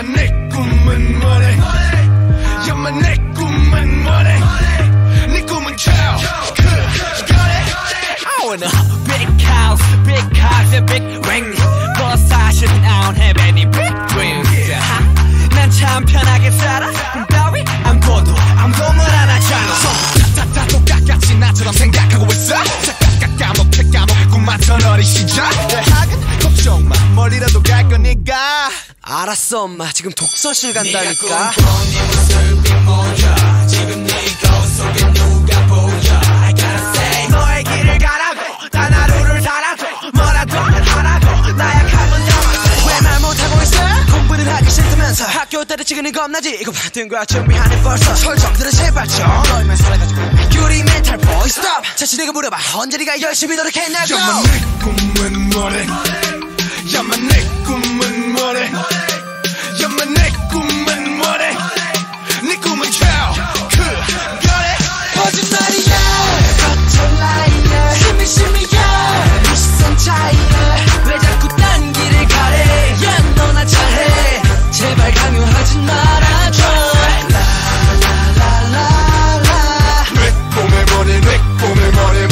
야만 내 꿈은 뭐래 야만 내 꿈은 뭐래 네 꿈은 cow I want a big house and big ring But 사실은 I don't have any big dreams 난 참 편하게 살아 따위 아무도 말 안 하잖아 전부 다 똑같이 나처럼 생각하고 있어 까먹게 꿈만던 어린 시절 대학은 걱정 마 멀리라도 갈 거니까 알았어 엄마 지금 독서실 간다니까 네가 꿈꿔 네 모습이 뭐야 지금 네 거울 속에 누가 보여 I gotta say 너의 길을 가라고 단 하루를 살아도 뭐라도 하라고 나약함은 영원히 왜 말 못하고 있어 공부를 하기 싫다면서 학교 때려치기는 겁나지 이거 받은 거야 준비하네 벌써 설정들은 제발 좀 너희만 살아가지고 유리 멘탈 보이 스톱 자신에게 물어봐 언제 네가 열심히 노력했냐고 야만 내 꿈은 뭐래 야만 내 꿈은 뭐래 야만 내 꿈은 뭐래 네 꿈은 cow 그래 거짓말이야 거쳐 라이어 심이야 비싼 차이야 왜 자꾸 딴 길을 가래 야 너나 잘해 제발 강요하지 말아줘 라라라라라 내 꿈을 뭐래 내 꿈을 뭐래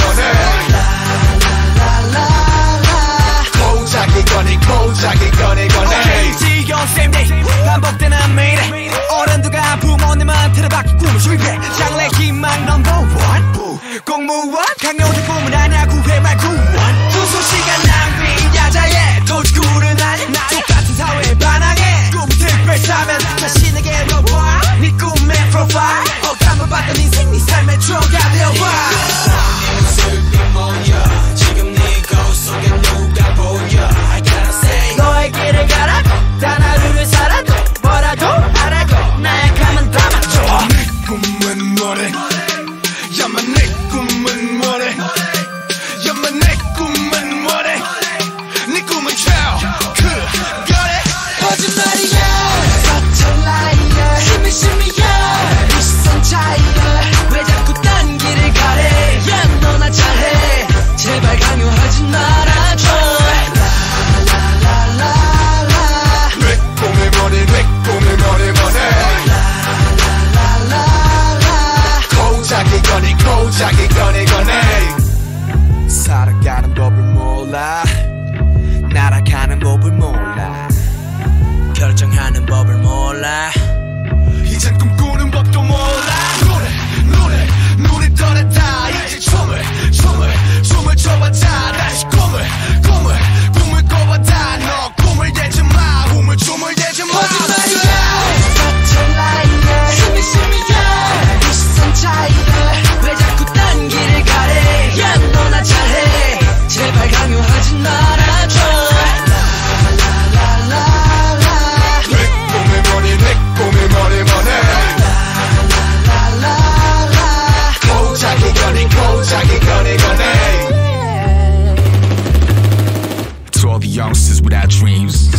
고작이 꺼내 지겨운 same day 반복되는 미래 어른들과 부모님한테는 바뀐 꿈을 실패 장래 희망 넘버 원 공무원 강요된 꿈은 아냐 구해 말 구원 두수 시간 낭비 야자에 도지구는 아니 똑같은 사회에 반항해 꿈 택배 사면 자신에게 물어봐 네 꿈의 프로파일 억감을 받던 인생 네 삶의 추억가 되어봐 네 모습이 뭐야 지금 네 거울 속에 누가 보여 너의 길을 가라고 단 하루를 살아도 뭐라도 하라고 나약함은 담아줘 내 꿈은 뭐래 야만 내 꿈은 뭐래 야만 내 꿈은 뭐래 네 꿈은 cow 그래 거짓말이야 거쳐 라이어 심이야 비싼 차이야 왜 자꾸 딴 길을 가래 야 너나 잘해 제발 강요하지 말아줘 고작이 꺼내 살아가는 법을 몰라 날아가는 법을 몰라 결정하는 법을 몰라 이젠 꿈꾸는 법도 몰라 눈을 떠났다 이제 춤을 춰봤자 다시 꿈을 꿔봤다 너 꿈을 대지 마 춤을 대지 마 거짓말이야 거쳐 라이어 심이야 비싼 차이야 왜 자꾸 딴 길을 가래 야 너나 잘해 제발 강요하지 말아줘 라라라라라 내 꿈을 뭐래 라라라라라 고작이 꺼내 To all the youngsters without dreams